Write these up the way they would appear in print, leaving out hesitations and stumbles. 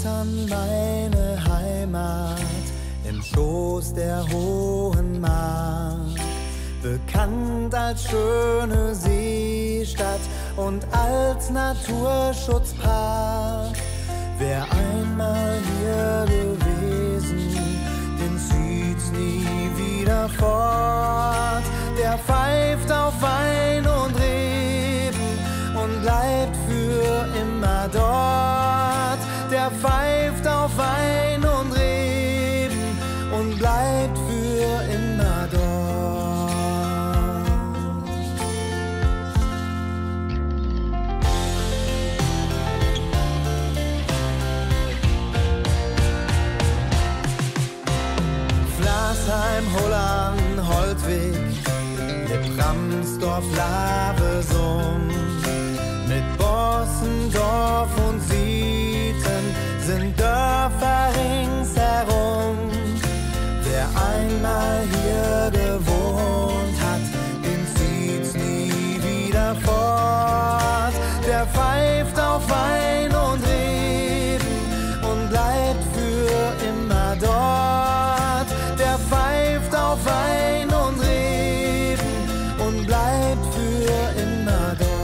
Halt an meine Heimat im Schoß der Hohen Mark, bekannt als schöne Seestadt und als Naturschutzpark. Wer einmal hier gewesen, den zieht's nie wieder fort. Der pfeift auf Wein und Reben und bleibt für immer dort. Der pfeift auf Wein und Reben und bleibt für immer dort. Flasheim, Holland, Holtwig, Lippramsdorf, Lavesum, mit Bossendorf und Sieten sind Dörfer ringsherum. Wer einmal hier gewohnt hat, den zieht's nie wieder fort. Der pfeift auf Wein und Reben und bleibt für immer dort. Der pfeift auf Wein und Reben und bleibt für immer dort.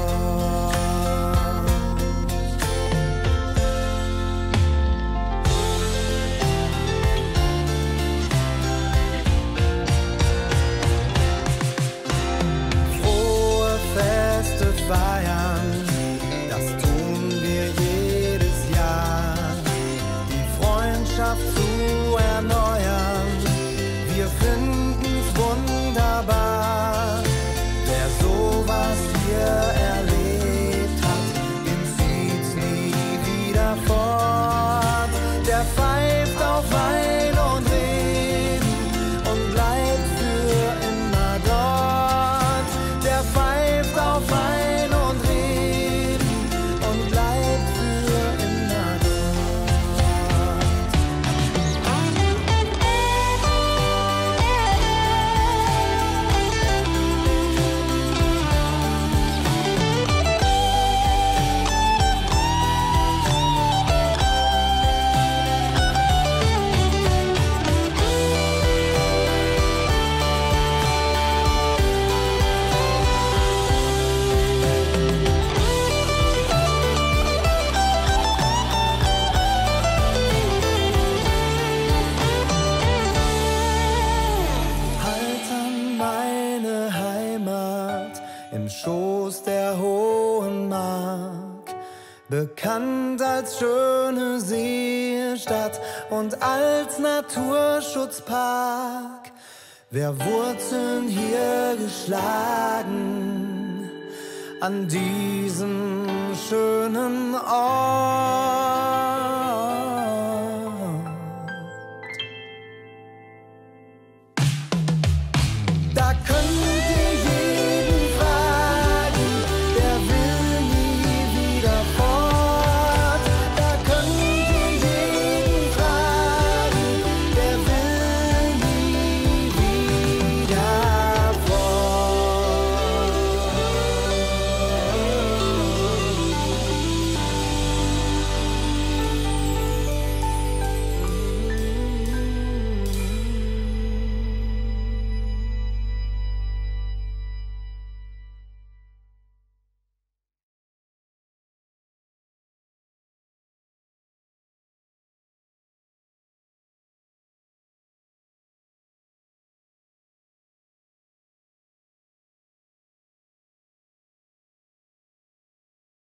Frohe Feste feiern, das tun wir jedes Jahr. Die Freundschaft zu erneuern, wir finden's wunderbar. Wer sowas hier erlebt hat, den zieht's nie wieder fort. Der pfeift auf Wein und Reben und bleibt für immer dort. Der pfeift auf Wein und Reben und bleibt für immer Halt an meine Heimat im Schoß der Hohen Mark, bekannt als schöne Seestadt und als Naturschutzpark. Wer Wurzeln hier geschlagen an diesem schönen Ort.